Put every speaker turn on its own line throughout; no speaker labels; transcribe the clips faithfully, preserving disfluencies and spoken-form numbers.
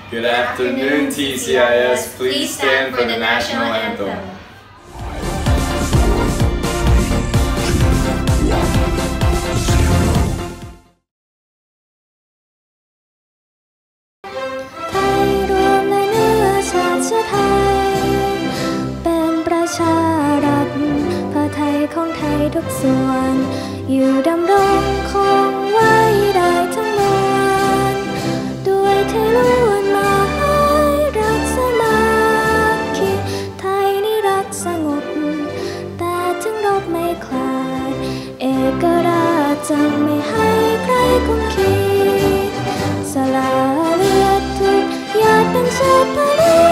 Good afternoon, T C I S. Please stand for the national anthem.
ชารัฐผ้าไทยของไทยทุกส่วนอยู่ดำรงคงไว้ได้ทั้งมวลด้วยไทยล้วนมาให้รักสมัคคีไทยนี่รักสงบแต่ถึงรบไม่คลาดเอกราชจะไม่ให้ใครกุมขีดสละเลือดทุกหยาดเป็นชาติผลิต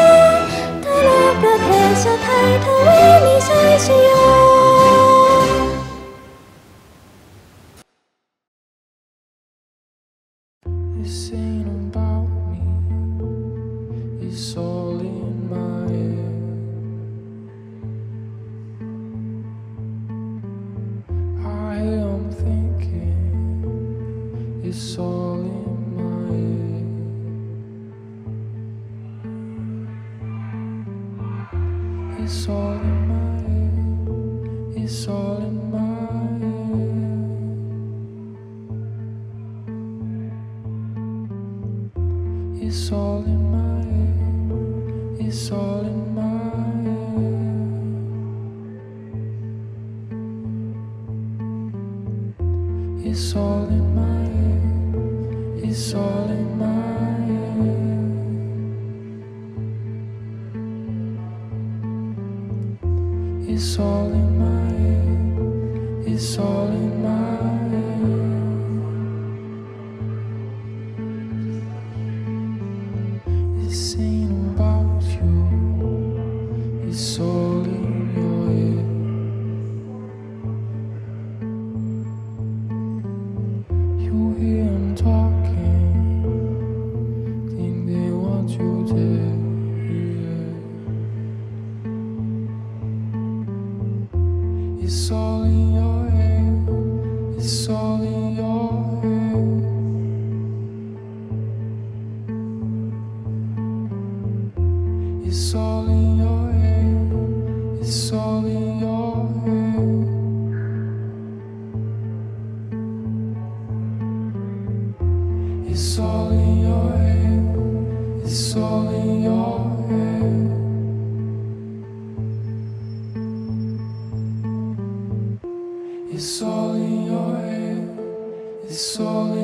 ประเทศชาติไทยทวีมีชัยชโย This ain't about me, it's all in my head. I am thinking, it's all in my head. It's all in my head, it's all in my head. It's all in my head, it's all in my head. It's all in my head, it's all in my head. It's all in my head, it's all in my head. This ain't about you, it's all in your head. You hear them talking, think they want you dead. It's all in your head, it's all in your head. It's all in your head, it's all in your head. It's all in your head, it's all in your head. It's all in your head, it's all in